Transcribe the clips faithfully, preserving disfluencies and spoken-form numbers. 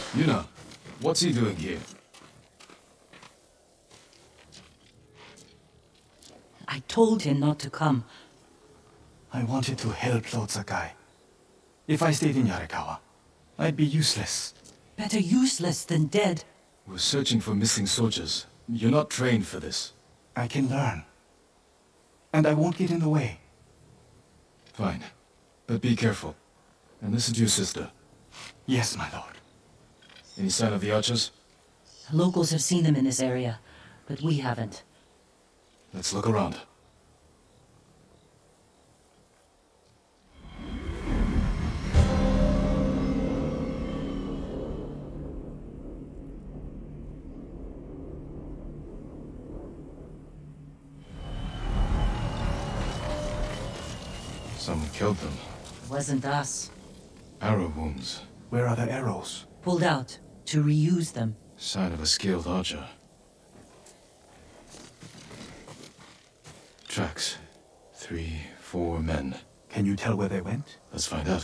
Yuna, what's he doing here? I told him not to come. I wanted to help Lord Sakai. If I stayed in Yarikawa, I'd be useless. Better useless than dead. We're searching for missing soldiers. You're not trained for this. I can learn. And I won't get in the way. Fine. But be careful. And listen to your sister. Yes, my lord. Any sign of the archers? Locals have seen them in this area, but we haven't. Let's look around. Someone killed them. Wasn't us. Arrow wounds. Where are the arrows? Pulled out to reuse them. Sign of a skilled archer. Tracks. Three, four men. Can you tell where they went? Let's find out.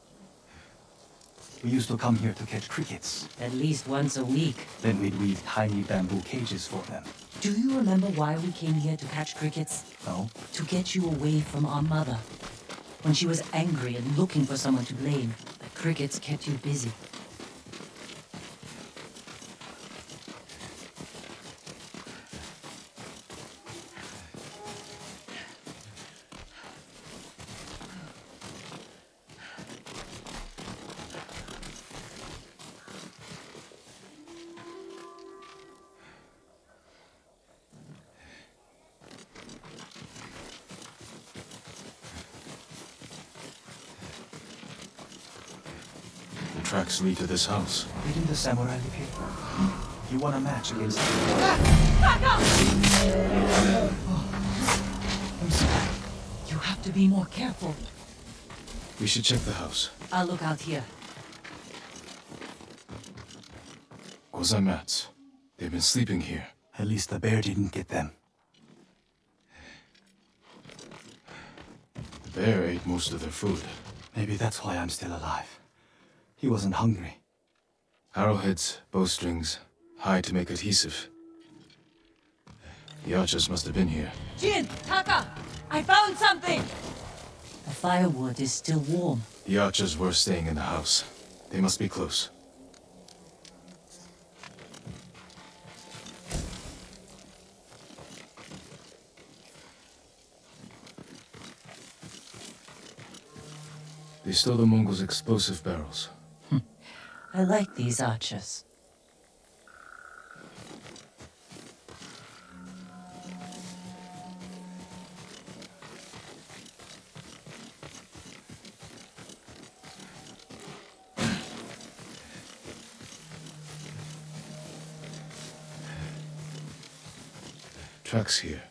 We used to come here to catch crickets. At least once a week. Then we'd weave tiny bamboo cages for them. Do you remember why we came here to catch crickets? No? To get you away from our mother. When she was angry and looking for someone to blame, the crickets kept you busy. Tracks lead to this house. Didn't the samurai live here? You want a match against... Back up! I'm sorry. You have to be more careful. We should check the house. I'll look out here. Gozan mats. They've been sleeping here. At least the bear didn't get them. The bear ate most of their food. Maybe that's why I'm still alive. He wasn't hungry. Arrowheads, bowstrings, hide to make adhesive. The archers must have been here. Jin! Taka! I found something! The firewood is still warm. The archers were staying in the house. They must be close. They stole the Mongols' explosive barrels. I like these archers. Tracks here.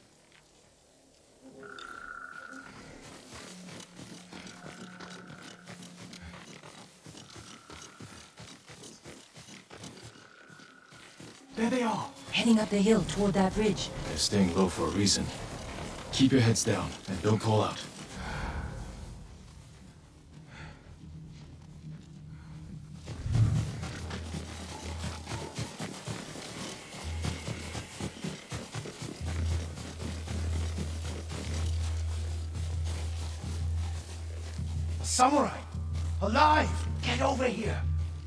There they are. Heading up the hill toward that ridge. They're staying low for a reason. Keep your heads down and don't call out. A samurai! Alive! Get over here!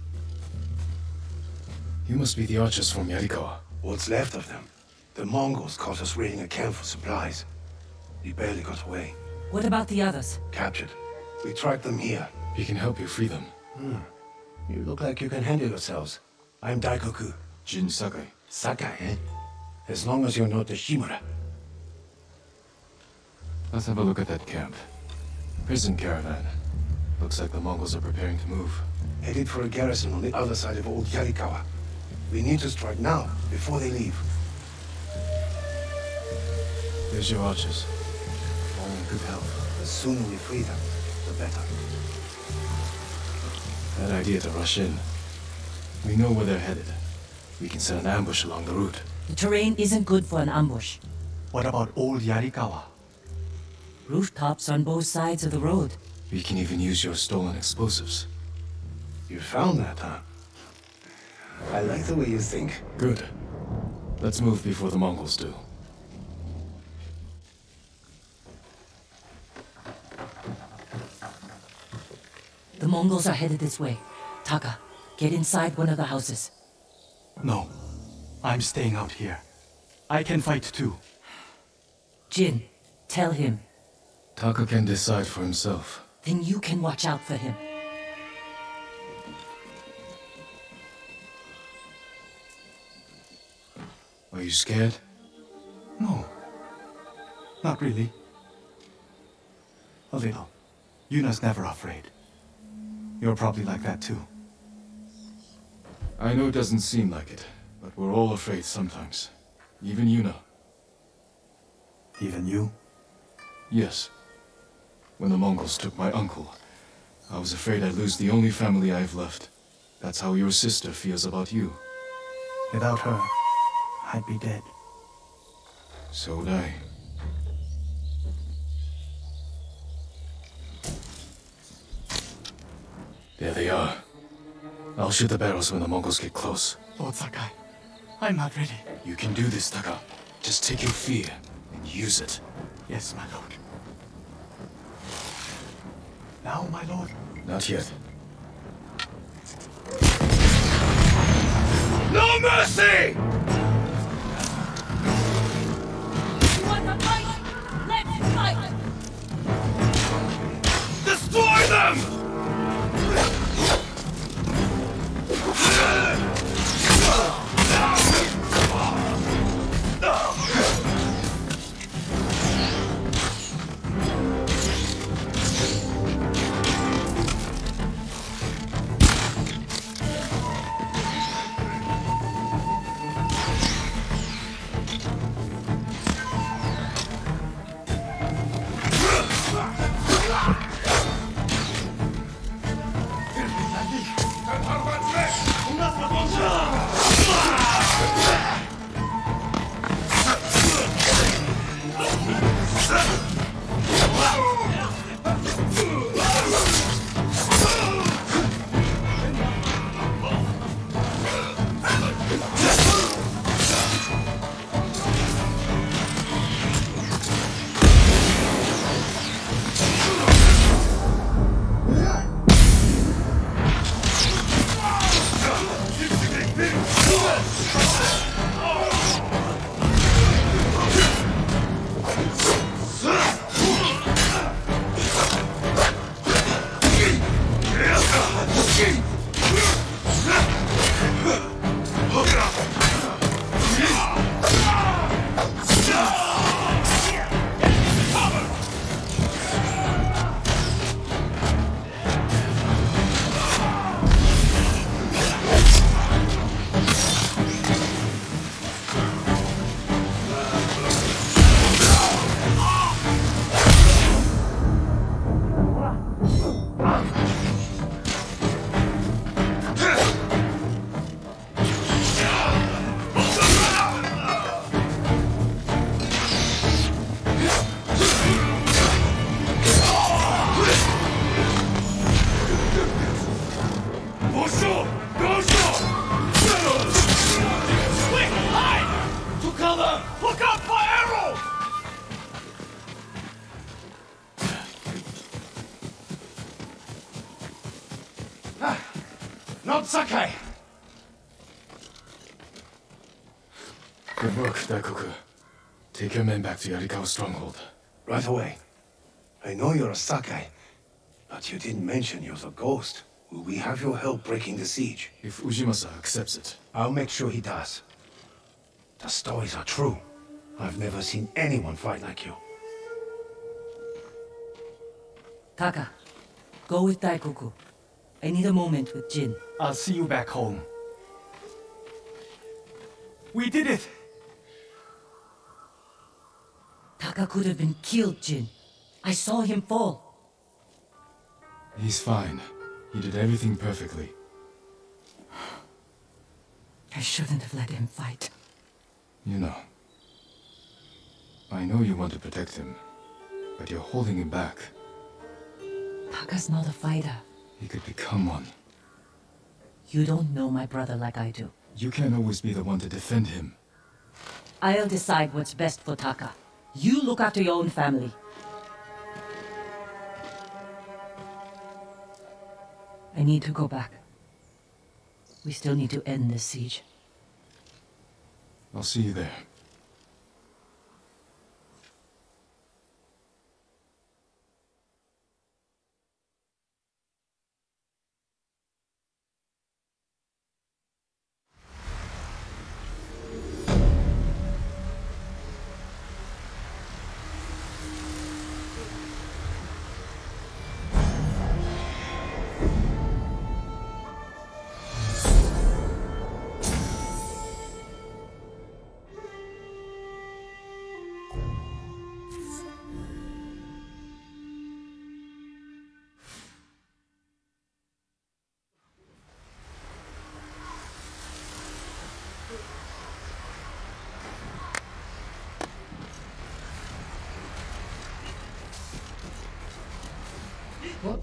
You must be the archers from Yarikawa. What's left of them? The Mongols caught us raiding a camp for supplies. We barely got away. What about the others? Captured. We tracked them here. We can help you free them. Hmm. You look like you can handle yourselves. I'm Daikoku. Jin Sakai. Sakai, eh? As long as you're not the Shimura. Let's have a look at that camp. Prison caravan. Looks like the Mongols are preparing to move. Headed for a garrison on the other side of Old Yarikawa. We need to strike now, before they leave. There's your archers. All in good health. The sooner we free them, the better. Bad idea to rush in. We know where they're headed. We can set an ambush along the route. The terrain isn't good for an ambush. What about Old Yarikawa? Rooftops on both sides of the road. We can even use your stolen explosives. You found that, huh? I like the way you think. Good. Let's move before the Mongols do. The Mongols are headed this way. Taka, get inside one of the houses. No. I'm staying out here. I can fight too. Jin, tell him. Taka can decide for himself. Then you can watch out for him. Are you scared? No. Not really. A little. Yuna's never afraid. You're probably like that too. I know it doesn't seem like it, but we're all afraid sometimes. Even Yuna. Even you? Yes. When the Mongols took my uncle, I was afraid I'd lose the only family I've left. That's how your sister feels about you. Without her, I'd be dead. So would I. There they are. I'll shoot the barrels when the Mongols get close. Lord Sakai, I'm not ready. You can do this, Taka. Just take your fear and use it. Yes, my lord. Now, my lord. Not yet. No mercy! You want to fight? Let's fight! Destroy them! Lord Sakai! Good work, Daikoku. Take your men back to Yarikawa stronghold. Right away. I know you're a Sakai, but you didn't mention you're the ghost. Will we have your help breaking the siege? If Ujimasa accepts it. I'll make sure he does. The stories are true. I've never seen anyone fight like you. Taka, go with Daikoku. I need a moment with Jin. I'll see you back home. We did it! Taka could have been killed, Jin. I saw him fall. He's fine. He did everything perfectly. I shouldn't have let him fight. You know. I know you want to protect him, but you're holding him back. Taka's not a fighter. He could become one. You don't know my brother like I do. You can't always be the one to defend him. I'll decide what's best for Taka. You look after your own family. I need to go back. We still need to end this siege. I'll see you there. What?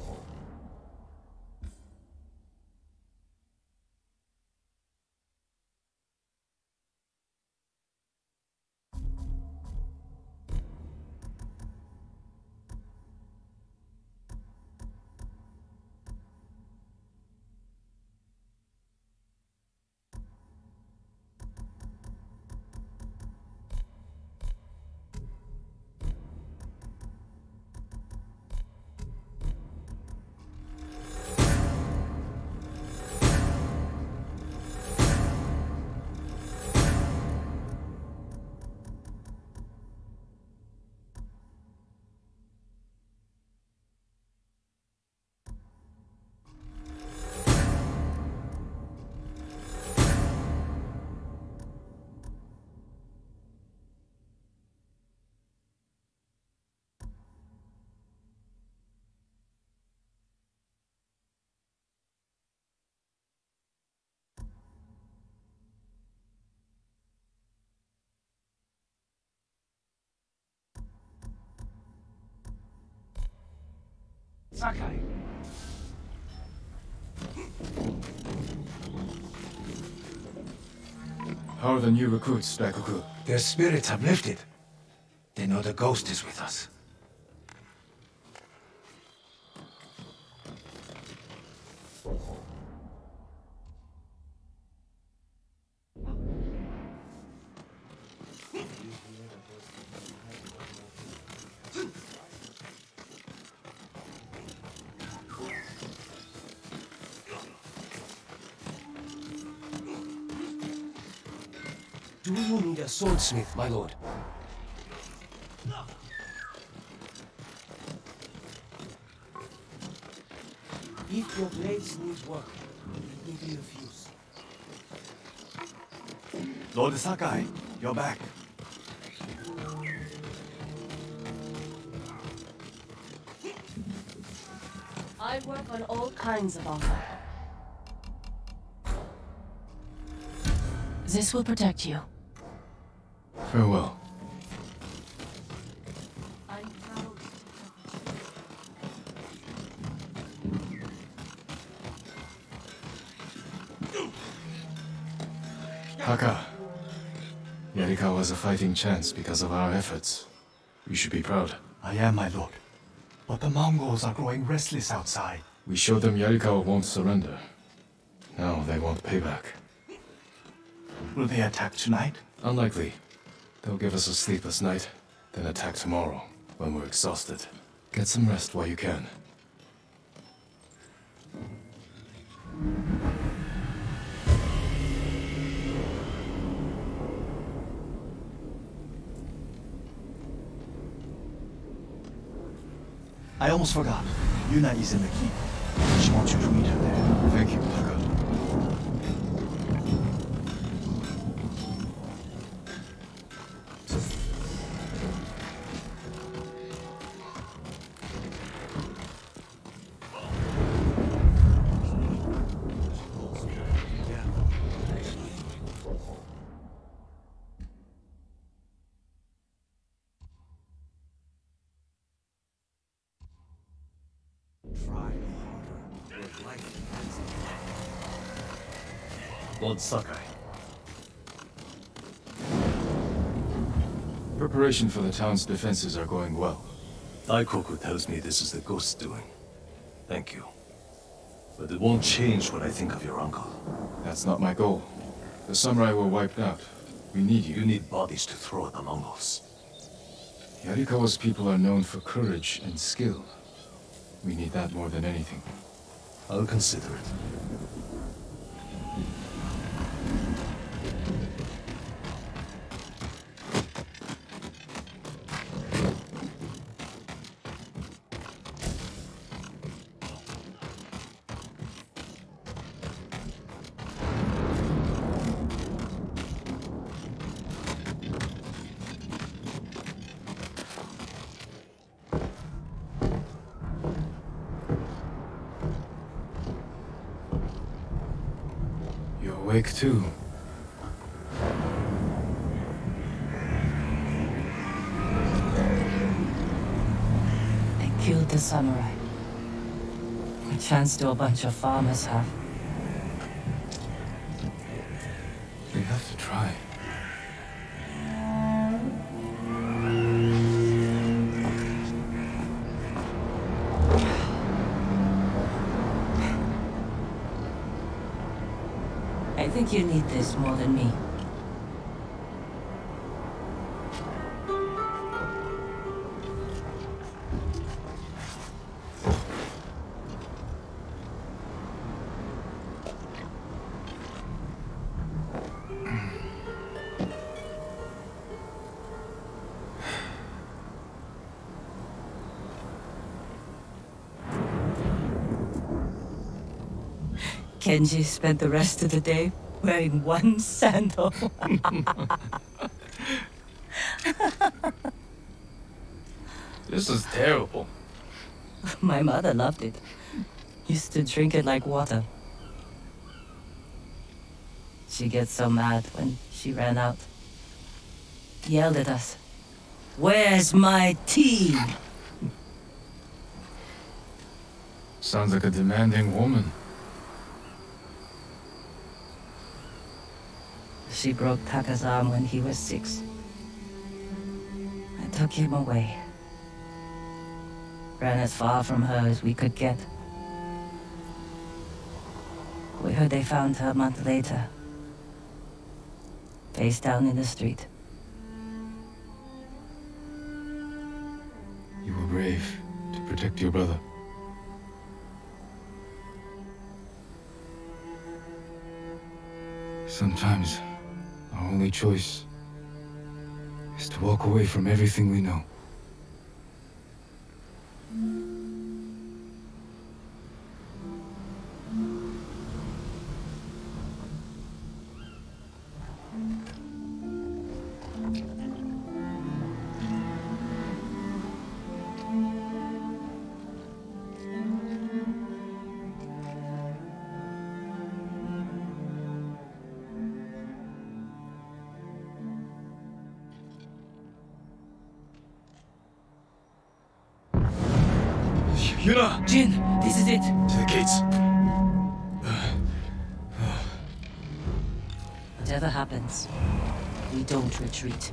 Sakai! How are the new recruits, Daikoku? Their spirits have lifted. They know the ghost is with us. Do you need a swordsmith, my lord? If your blades need work, let me be of use. Lord Sakai, you're back. I work on all kinds of armor. This will protect you. Farewell. I'm proud. Taka. Yarikawa has a fighting chance because of our efforts. You should be proud. I am, my lord. But the Mongols are growing restless outside. We showed them Yarikawa won't surrender. Now they want payback. Will they attack tonight? Unlikely. They'll give us a sleepless night, then attack tomorrow, when we're exhausted. Get some rest while you can. I almost forgot. Yuna is in the keep. She wants you to meet her there. Thank you, Taka. Try harder. Your life depends on it. Lord Sakai. Preparation for the town's defenses are going well. Daikoku tells me this is the ghost's doing. Thank you. But it won't change what I think of your uncle. That's not my goal. The samurai were wiped out. We need you. You need bodies to throw at the Mongols. Yarikawa's people are known for courage and skill. We need that more than anything. I'll consider it. You're awake too. I killed the samurai. A chance to a bunch of farmers have. We have to try. I think you need this more than me. Kenji spent the rest of the day wearing one sandal. This is terrible. My mother loved it. Used to drink it like water. She gets so mad when she ran out. Yelled at us. Where's my tea? Sounds like a demanding woman. She broke Taka's arm when he was six. I took him away. Ran as far from her as we could get. We heard they found her a month later. Face down in the street. You were brave to protect your brother. Sometimes, our only choice is to walk away from everything we know. Yuna! Jin, this is it. To the gates. Whatever happens, we don't retreat.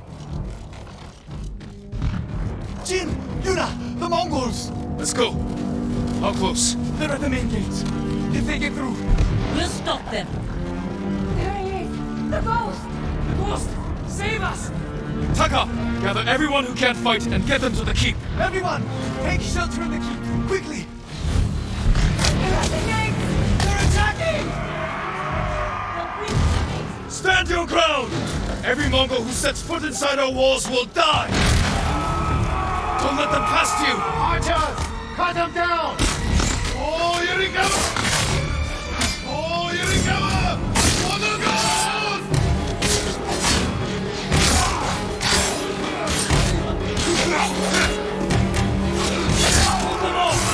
Jin! Yuna! The Mongols! Let's go. How close? They're at the main gates. If they get through... We'll stop them. There he is! The ghost! The ghost! Save us! Taka! Gather everyone who can't fight and get them to the keep. Everyone! Take shelter in the keep! Quickly! They're at the gate! They're attacking! Stand your ground! Every Mongol who sets foot inside our walls will die! Don't let them past you! Archers! Cut them down! Oh, Yarikawa! Oh, Yarikawa! For the gold! Hold them off!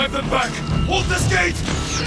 Drive them back! Hold this gate!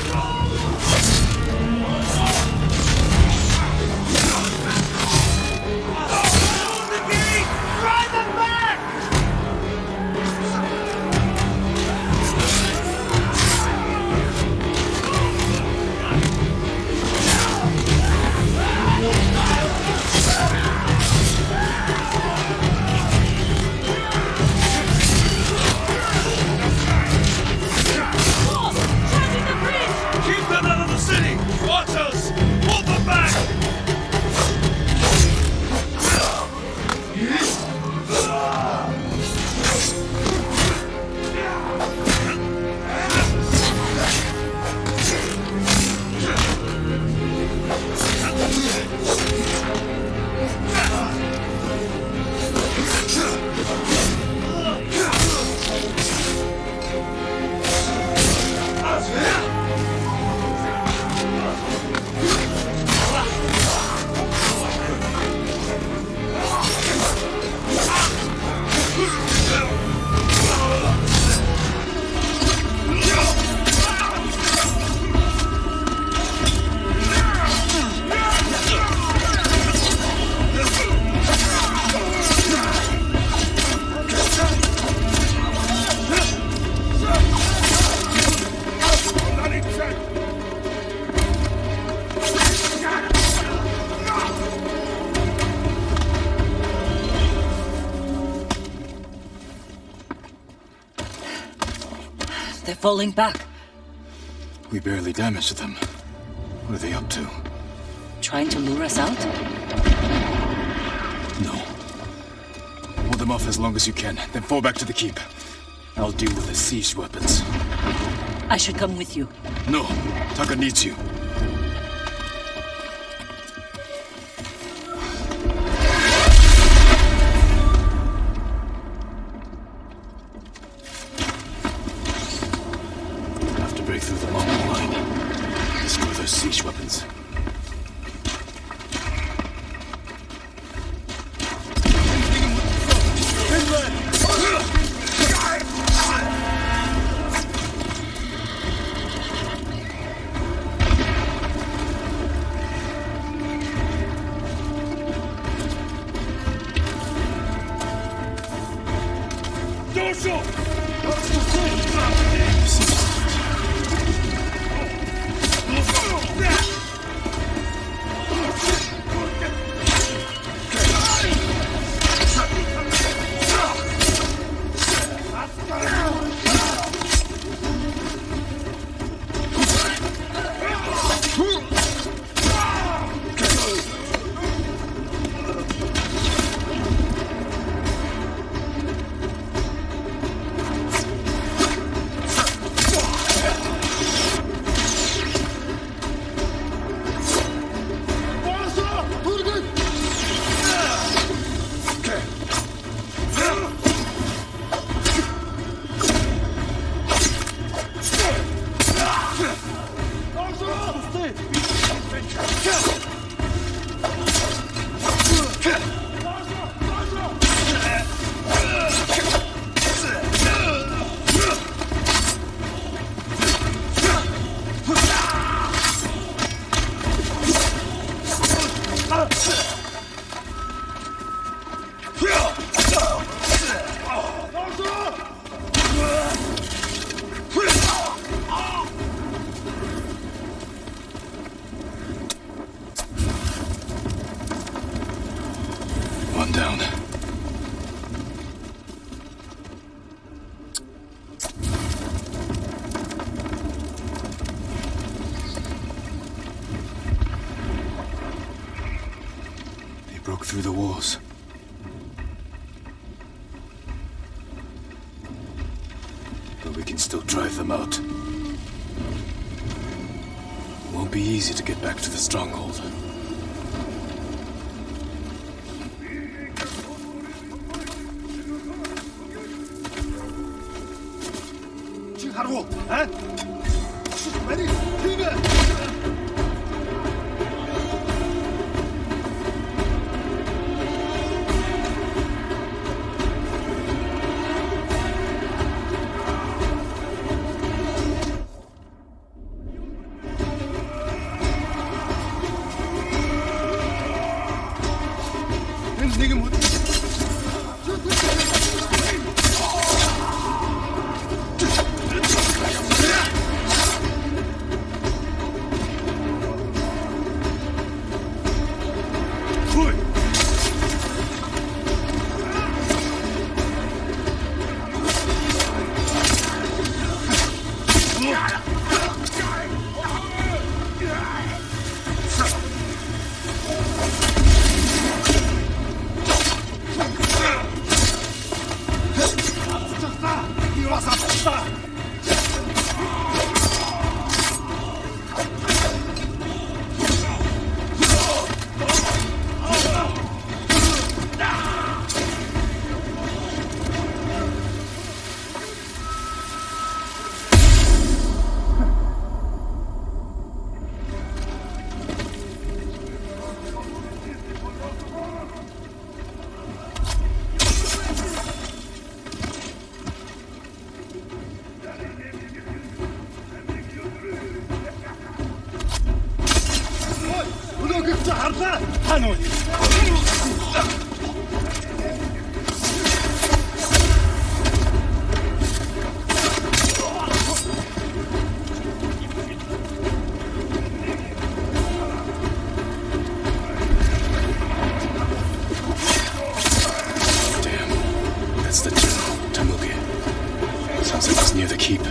They're falling back. We barely damaged them. What are they up to? Trying to lure us out? No. Hold them off as long as you can, then fall back to the keep. I'll deal with the siege weapons. I should come with you. No, Taka needs you. Have to break through the Mongol line. Destroy those siege weapons. One down. They broke through the walls. But we can still drive them out. It won't be easy to get back to the stronghold. That's the general, Tamuke. Sounds like he's near the keep.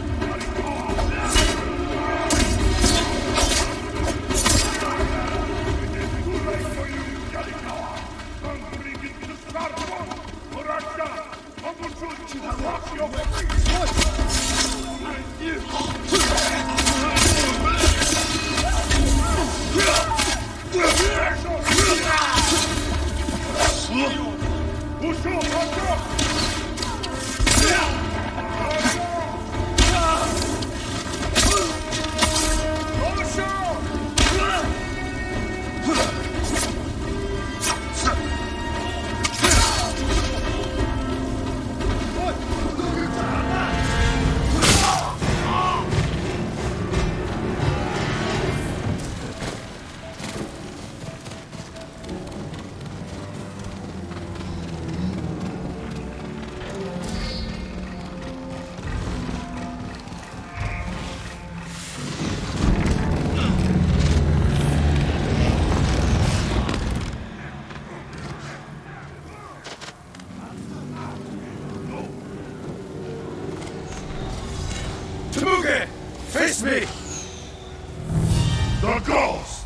Tamuke! Face me! The ghost!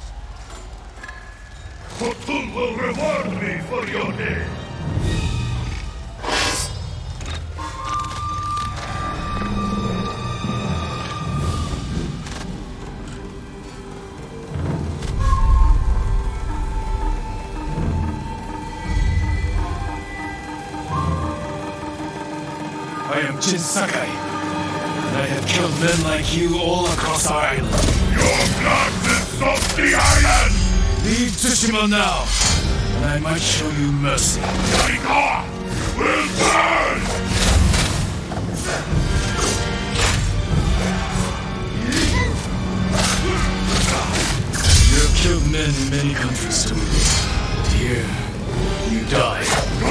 Khotun will reward me for your name. I am Jin Sakai, and I have killed men like you all across our island. Your blood will soak the island! Leave Tsushima now, and I might show you mercy. Yarikawa will burn! You have killed men in many countries, Tamuke. But here, you die.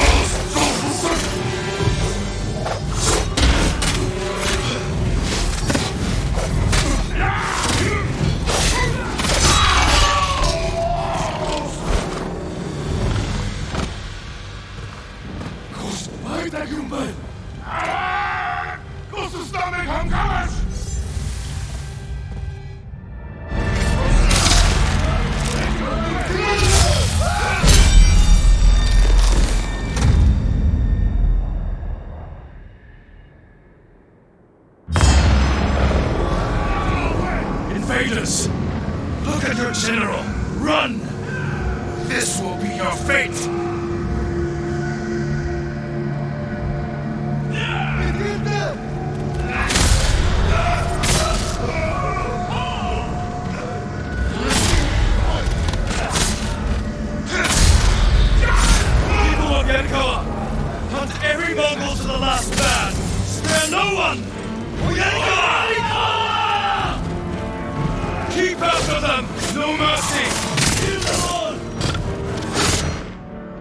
Invaders! Look at your general! Run! This will be your fate! People of Yarikawa! Hunt every Mongol to the last man! Spare no one! Yarikawa! Keep after them! No mercy! Kill them all!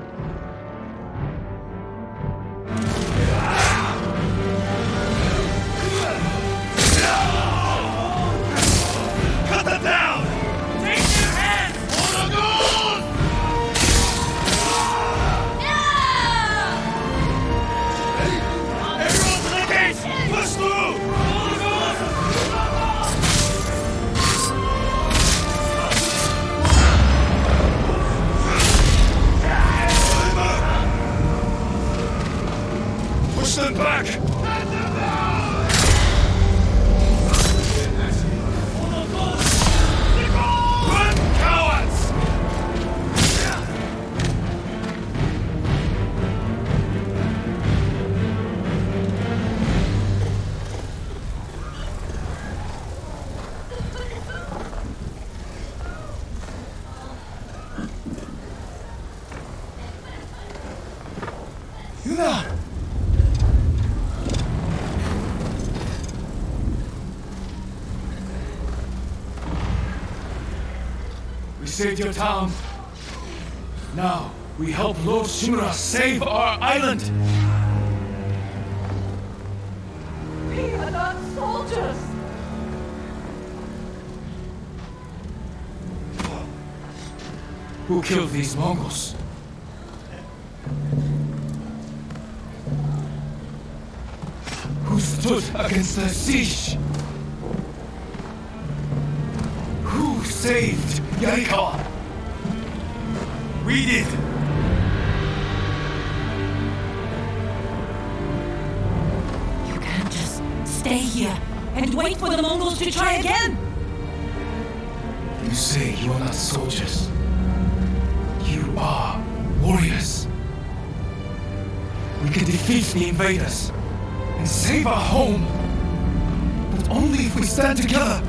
saved your town. Now, we help Lord Shimura save our island! We are not soldiers! Who killed these Mongols? Who stood against the siege? Who saved Yarikawa? We did! You can't just stay here and wait for the Mongols to try again! You say you are not soldiers. You are warriors. We can defeat the invaders and save our home, but only if we stand together.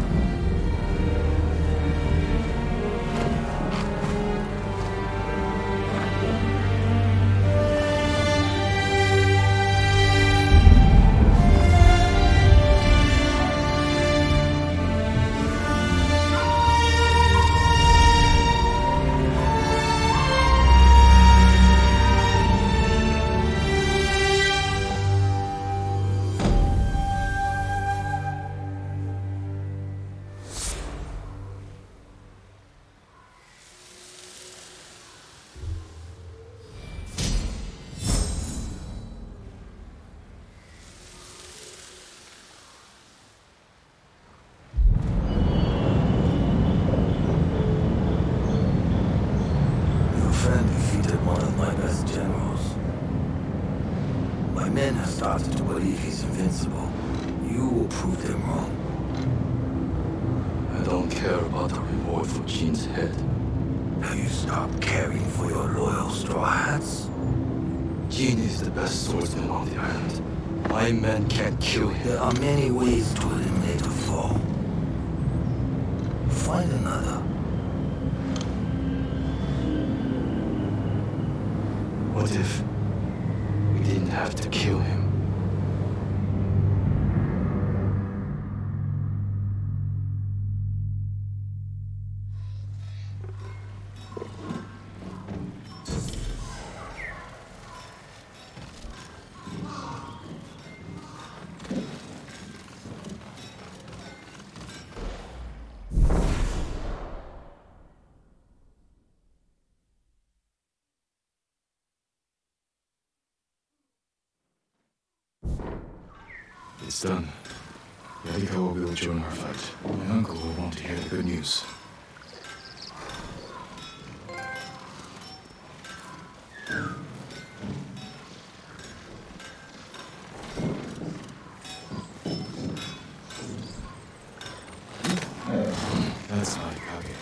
Started to believe he's invincible. You will prove them wrong. I don't care about the reward for Jin's head. Have you stopped caring for your loyal Straw Hats? Jin is the best swordsman on the island. My men can't kill him. There are many ways to eliminate a foe. Find another. What if we didn't have to kill him? It's done. Yarikawa will join our fight. My uncle will want to hear the good news. That's not Kage.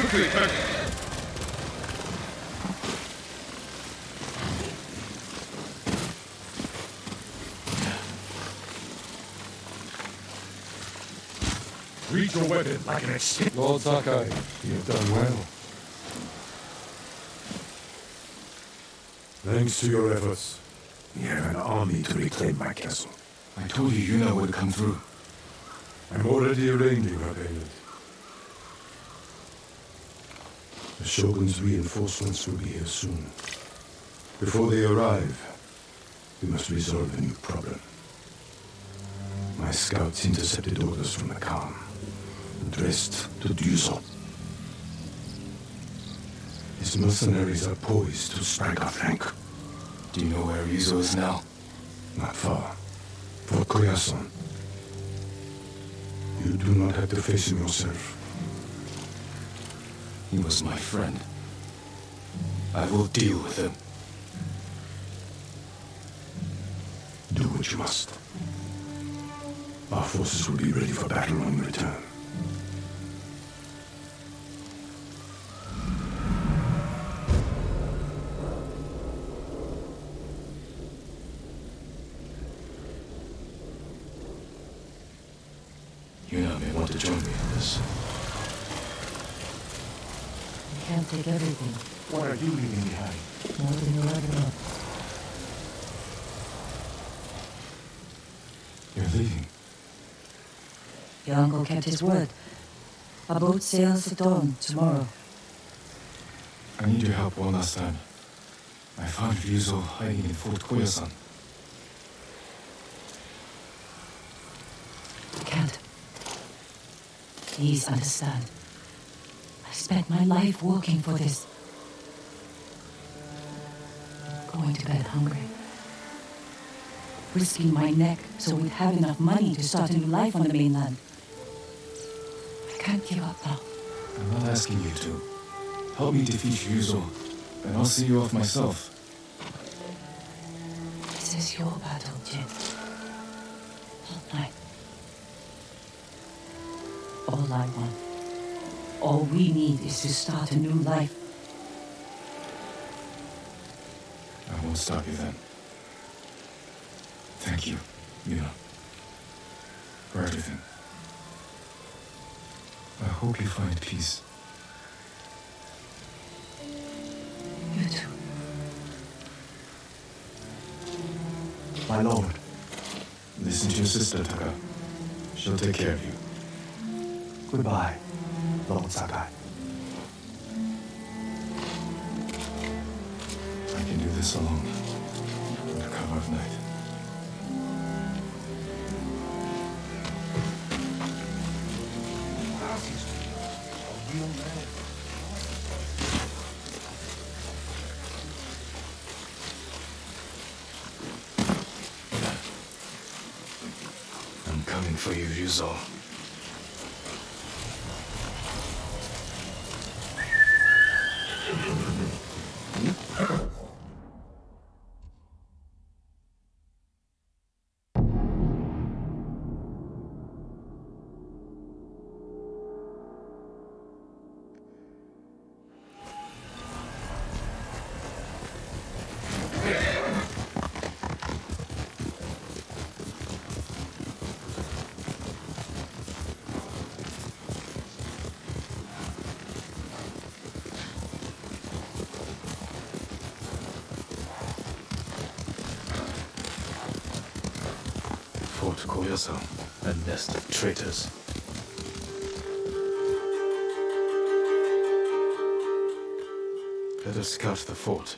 Quickly, back! Reach your weapon like an ex- Lord Sakai, you have done well. Thanks to your efforts, We have an army to reclaim my castle. I told you Yuna would come through. I'm already arranging her payment. The Shogun's reinforcements will be here soon. Before they arrive, we must resolve a new problem. My scouts intercepted orders from the Khan, addressed to Duzo. His mercenaries are poised to strike our flank. Do you know where Ryuzo is now? Not far. For Koyasan. You do not have to face him yourself. He was my friend. I will deal with him. Do what you must. Our forces will be ready for battle when we return. Yuna may want to join me in this. You can't take everything. What are you leaving behind? More than you'll ever know. You're leaving. Your uncle kept his word. Our boat sails at dawn tomorrow. I need your help one last time. I found Ryuzo hiding in Fort Koyasan. I can't. Please understand. I spent my life working for this. Going to bed hungry. Risking my neck so we'd have enough money to start a new life on the mainland. I can't give up now. I'm not asking you to. Help me defeat Ryuzo, and I'll see you off myself. This is your battle, Jin. Not mine. All I want, all we need is to start a new life. I won't stop you then. Thank you, Yuna, for everything. I hope you find peace. You too. My lord. Listen to your sister, Taka. She'll take care of you. Goodbye, Lord Sakai. I can do this alone, under cover of night. I'm coming for you, Ryuzo. Fort Koyasan, a nest of traitors. Let us scout the fort.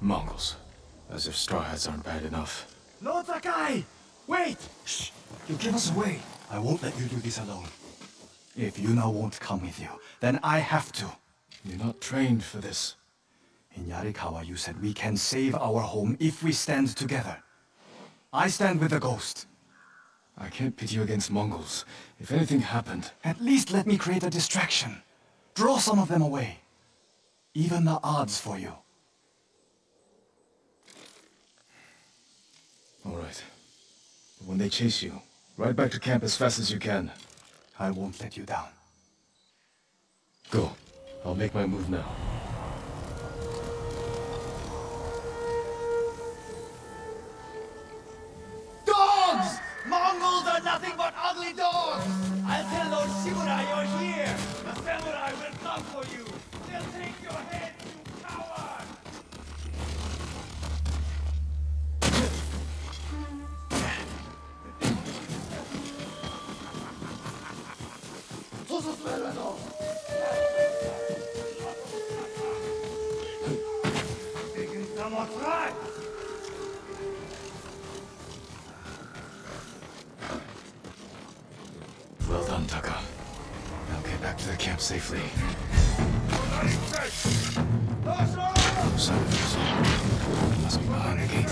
Mongols. As if Straw Hats aren't bad enough. Lord Sakai! Wait! Shh! You'll give us away. I won't let you do this alone. If Yuna won't come with you, then I have to. You're not trained for this. In Yarikawa, you said we can save our home if we stand together. I stand with the ghost. I can't pit you against Mongols. If anything happened... At least let me create a distraction. Draw some of them away. Even the odds for you. All right. But when they chase you, ride back to camp as fast as you can. I won't let you down. Go. I'll make my move now. Dogs! Mongols are nothing but ugly dogs! I'll tell those Shimura you're here! The samurai will come for you! They'll take your head, you coward! Well done, Taka. Now get back to the camp safely. Soldiers. Must be behind the gate.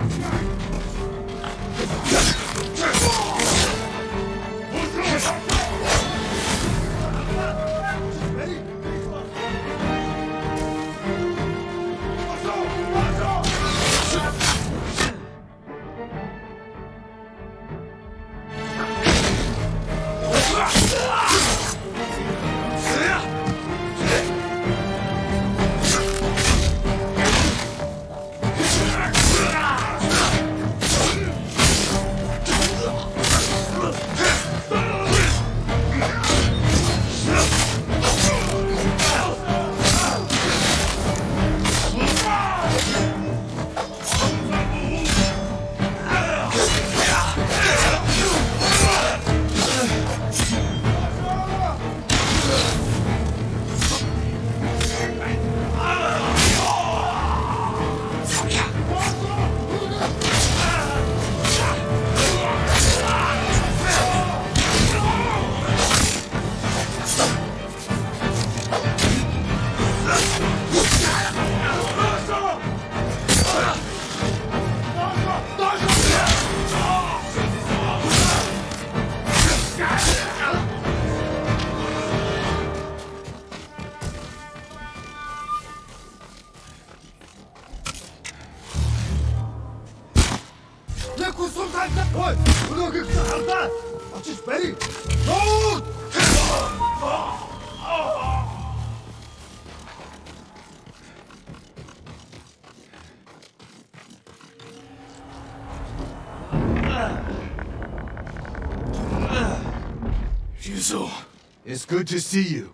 Ryuzo, it's good to see you.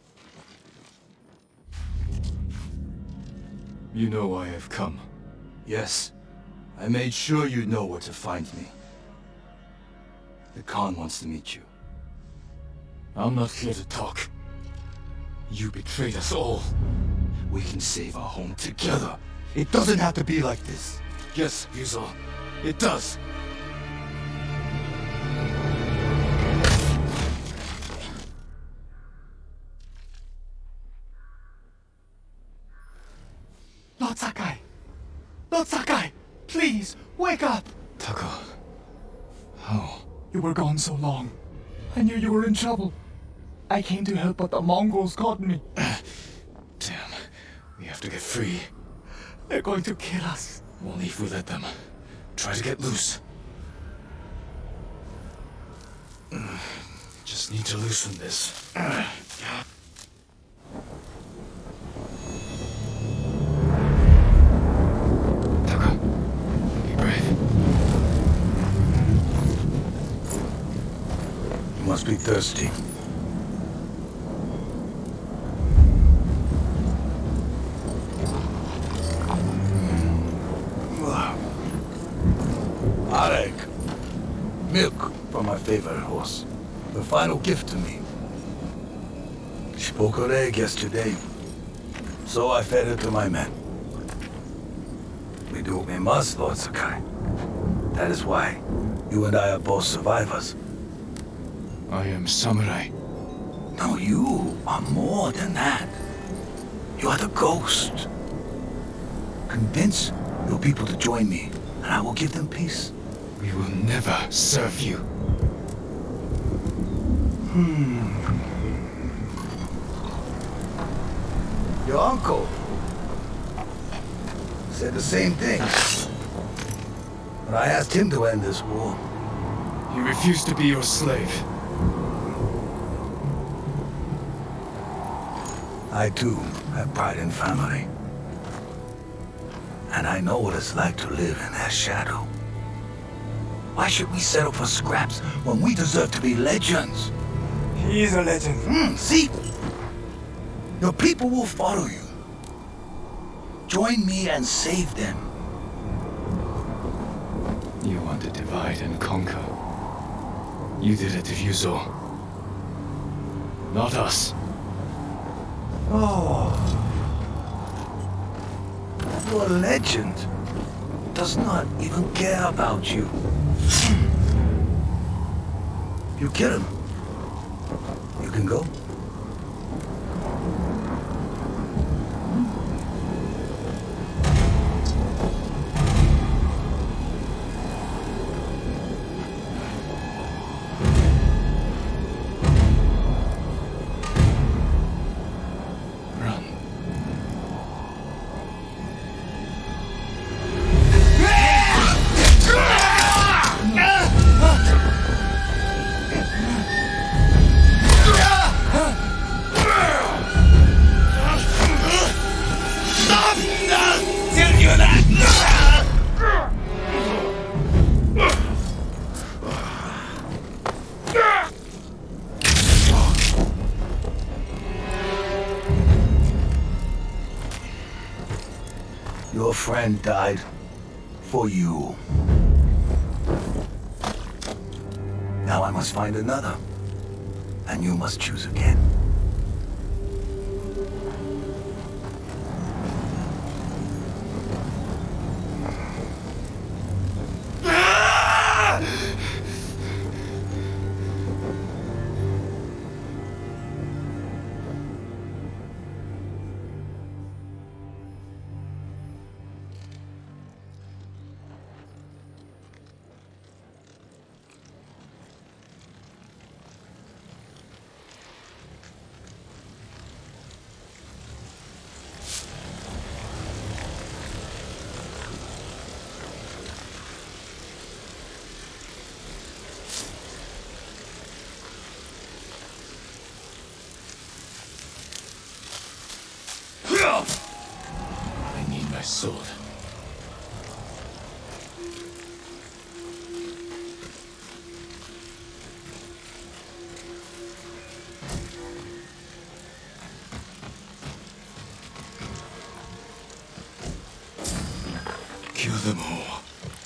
You know why I've come. Yes. I made sure you'd know where to find me. The Khan wants to meet you. I'm not here to talk. You betrayed us all. We can save our home together. It doesn't have to be like this. Yes, Ryuzo. It does. Lord Sakai! Lord Sakai! Please, wake up! Taka. How? You were gone so long. I knew you were in trouble. I came to help, but the Mongols caught me. Damn. We have to get free. They're going to kill us. Only if we let them. Try to get loose. Just need to loosen this. Taka, be brave. You must be thirsty. Arek. Milk from my favorite horse. The final gift to me. She broke her egg yesterday, so I fed her to my men. We do what we must, Lord Sakai. That is why you and I are both survivors. I am samurai. No, you are more than that. You are the ghost. Convince your people to join me, and I will give them peace. We will never serve you. Hmm. Your uncle said the same thing. But I asked him to end this war. He refused to be your slave. I too have pride in family. And I know what it's like to live in their shadow. Why should we settle for scraps when we deserve to be legends? He is a legend. Mm, see? Your people will follow you. Join me and save them. You want to divide and conquer. You did it to Ryuzo. Not us. Oh. Your legend does not even care about you. If you kill him, you can go. Your friend died for you. Now I must find another, and you must choose again. I need my sword. Kill them all.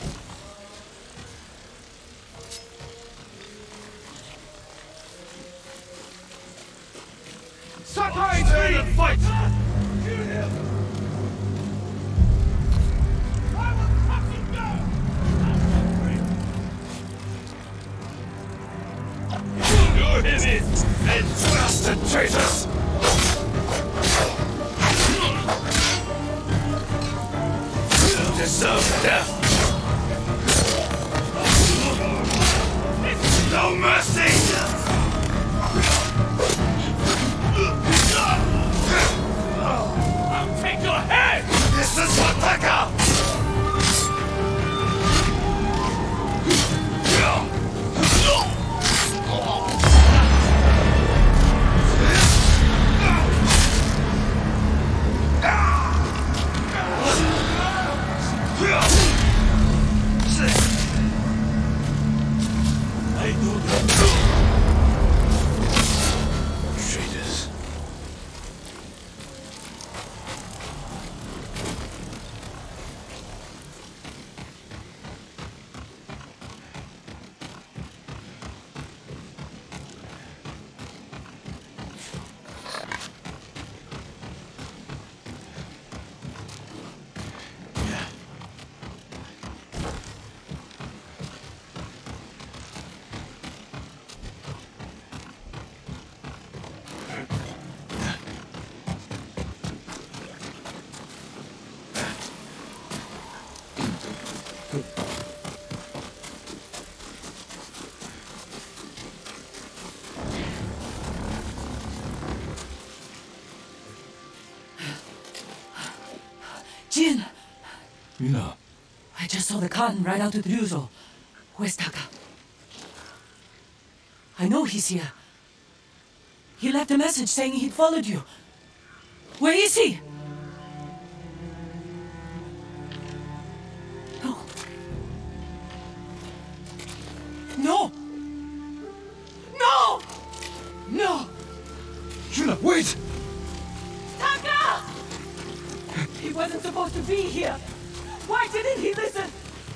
Sakai, turn and fight! Kill him! I will cut him down! You him in! And bastard traitors! You deserve death! It's no mercy! I'll take your head! This is Wataka! I do just saw the Khan ride out with Ryuzo. Where's Taka? I know he's here. He left a message saying he'd followed you. Where is he? No. No! No! No! Yuna, wait! Taka! He wasn't supposed to be here. Why didn't he listen?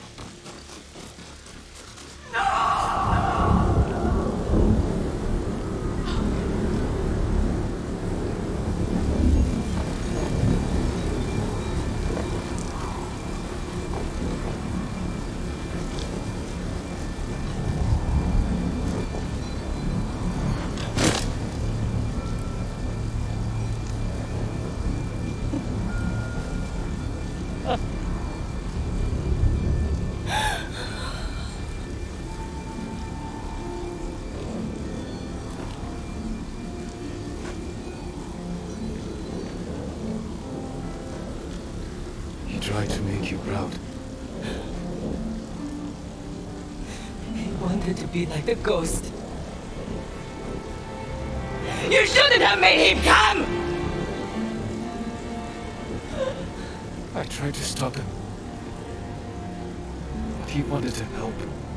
No! Tried to make you proud. He wanted to be like the ghost. You shouldn't have made him come! I tried to stop him. But he wanted to help.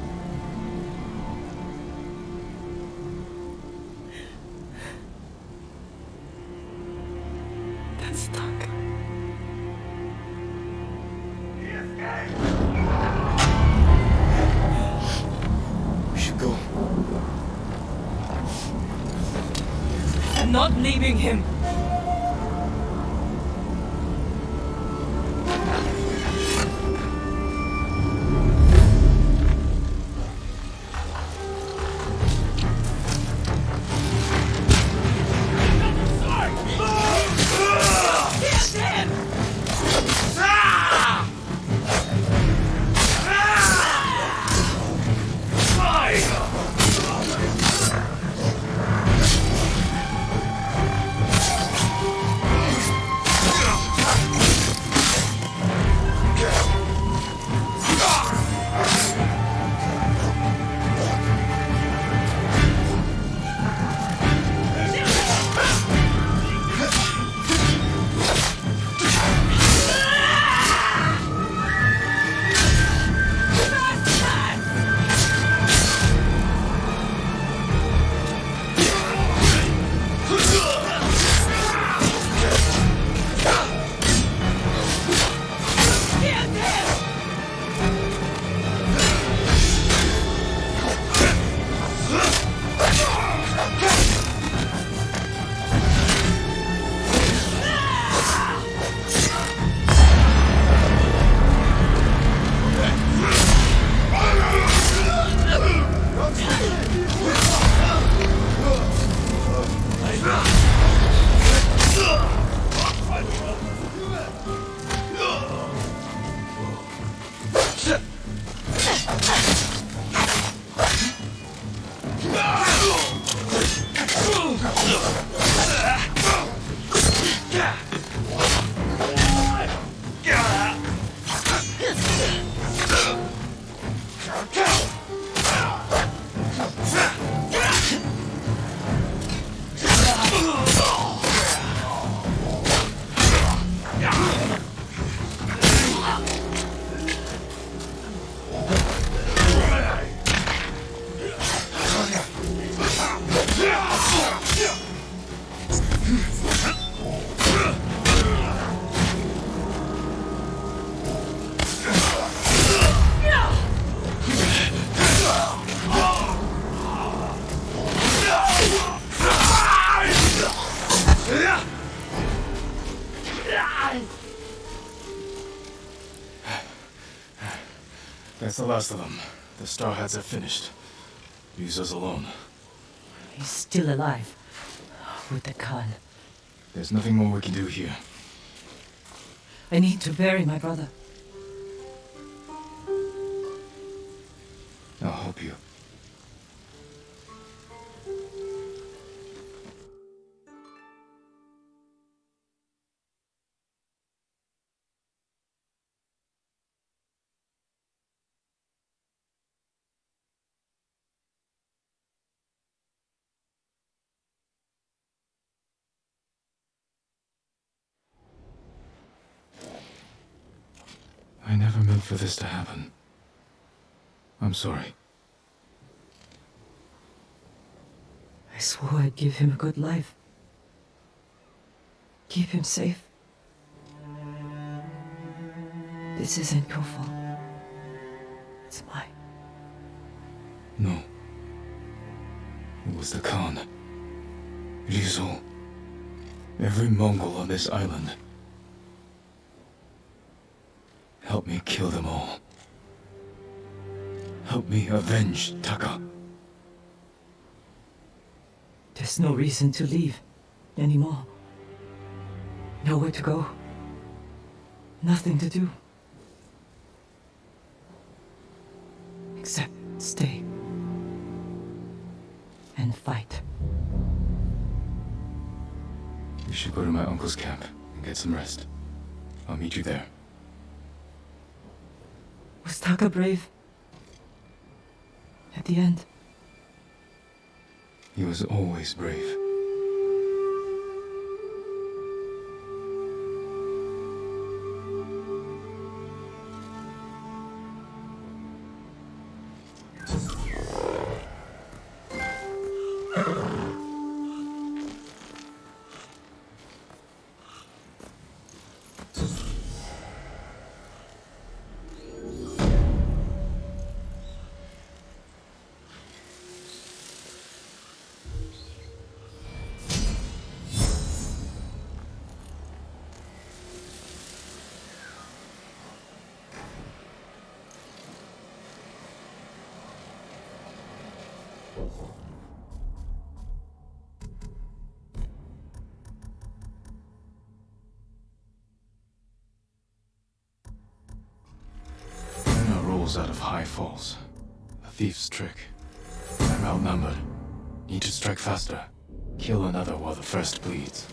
That's Taka. We should go. I'm not leaving him. That's the last of them. The Star Hats are finished. Leaves us alone. He's still alive. With the Khan. There's nothing more we can do here. I need to bury my brother. I'll help you. I never meant for this to happen. I'm sorry. I swore I'd give him a good life. Keep him safe. This isn't your fault. It's mine. No. It was the Khan. Rizal. Every Mongol on this island. Help me kill them all. Help me avenge Taka. There's no reason to leave anymore. Nowhere to go. Nothing to do. Except stay. And fight. We should go to my uncle's camp and get some rest. I'll meet you there. Was Taka brave? At the end? He was always brave. Out of high falls. A thief's trick. I'm outnumbered. Need to strike faster. Kill another while the first bleeds.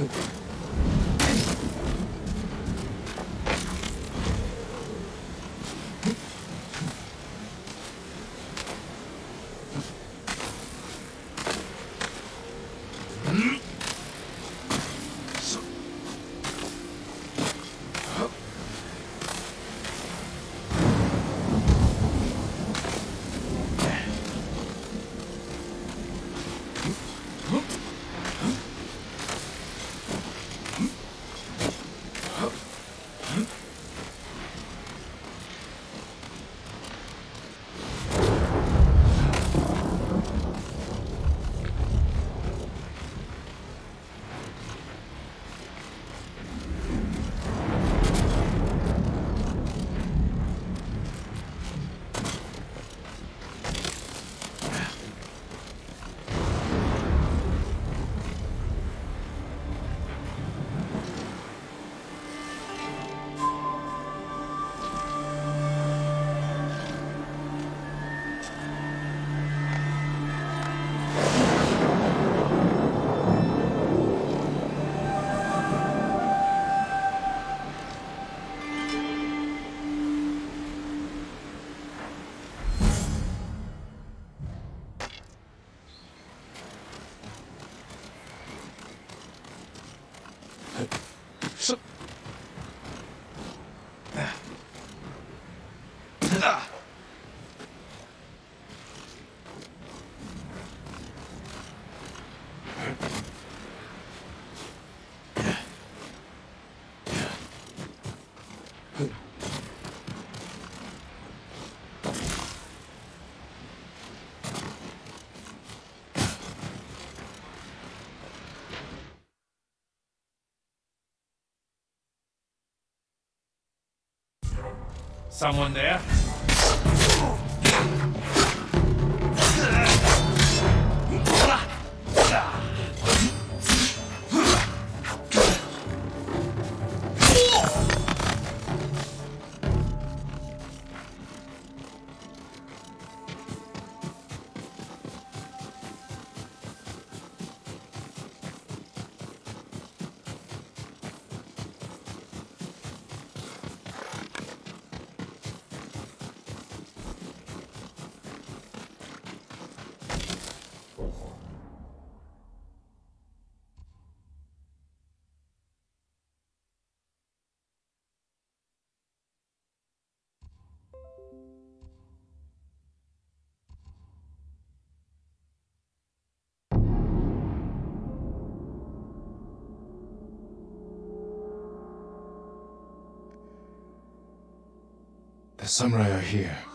Someone there? The samurai are here.